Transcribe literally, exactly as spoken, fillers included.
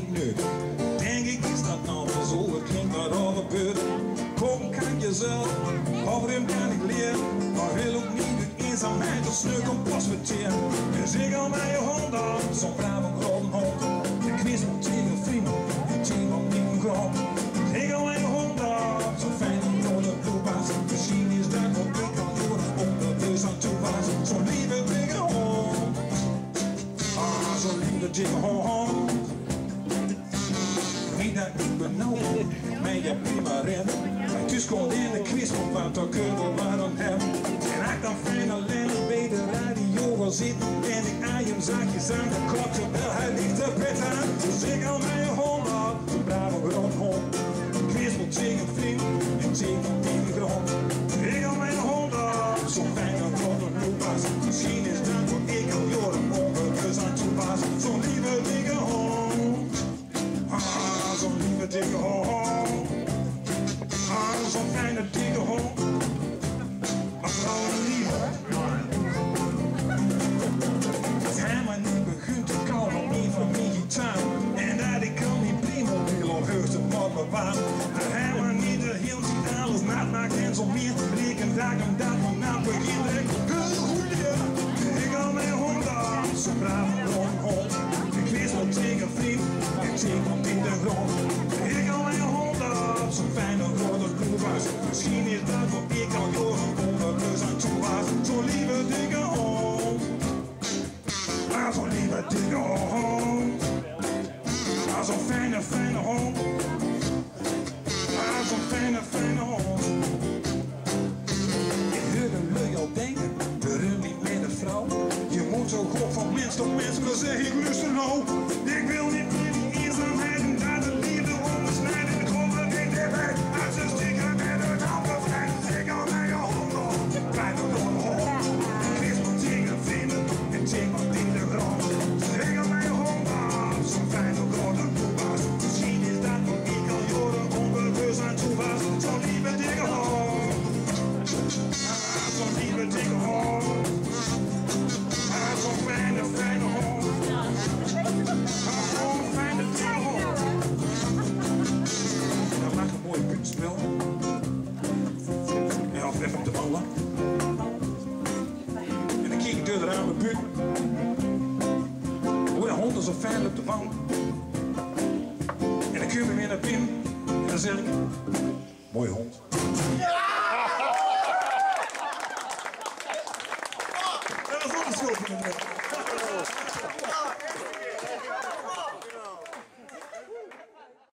ik nu. Denk ik, is dat nou wel zo? Het klinkt maar al gebeurd. Koken kan je zelf, overheen kan ik leren. Maar wil ook niet uit eenzaamheid of sneu compost verteren. Dus ik al mijn hond af, zo'n brave grote hond. De knis moet tegen vrienden, die tegen op mijn grond. Ik al mijn hond af, zo'n fijne grote bloedbaas. Misschien is dat wat ik al door, onderbewust aan toe was. Zo'n lieve dikke hond. Ah, zo'n lieve dikke hond. Niet dat ik benauwd, maar je prima redt. Het is gewoon in de kris, want dan kunnen we wat aan hebben. En ik dan fijn alleen bij de radio wil zitten. En ik aai hem zachtjes aan de klok, terwijl hij ligt te bed aan. Dus ik al mijn hond op, een brave grote hond. Kris moet tegen vriend en tegen die grond. Ik al mijn hond op, zo'n fijne grote bloedbaas. Misschien is dat wat ik al jaren onbewust aan toe was. Zo'n lieve dikke hond. Ah, zo'n lieve dikke hond. Ah, zo'n fijne dikke hond. Maar vooral een lieve. Als hij maar niet begint te komen op een van mijn gitaar. En dat ik al niet prima wil of heus het moet bewaren. Dat hij maar niet de heel ziet alles nat maakt en zo meer. Reken dag en dag van na begin ik heel goed leer. Ik al mijn hond af, zo'n brave grote hond. Ik wees wel tegen vriend, ik tegen op in de grond. Ik al mijn hond af, zo'n fijne grote bloedbaas. Misschien is dat wat ik al jaren onderbewust aan toe was. Zo'n lieve dikke hond. Ah, zo'n lieve dikke hond. Ah, zo'n fijne, fijne hond. Ah, zo'n fijne, fijne hond. Ik hoorde lui al denken, berust niet met een vrouw. Je moet zo goed van mens tot mens, maar zeg ik luister nou. Ik wil niet meer die eenzaamheid en dat de liefde ondersnijden. Ik kom er niet meer weg, als ze stikken met een ander vrij. Ik al mijn hond op, blijf er door de hond. Ik is maar tegen vrienden en tegen wat in de grond. Ik al mijn hond op, zo'n fijne grote bloedbaas. Misschien is dat wat ik al jaren onbewust aan toe was. Zo'n lieve dikke hond. Ah, zo'n lieve dikke hond. Ah, zo'n fijne, fijne hond. Ah, zo'n fijne dikke hond. Dat maakt een mooi puntspel. En af even op de ballen. En dan kijk ik door de raam buurt. Hoe de hond is zo fijn op de bank. En dan kun je weer naar binnen. En dan zeg ik, mooie hond. Dat was ook een schuld.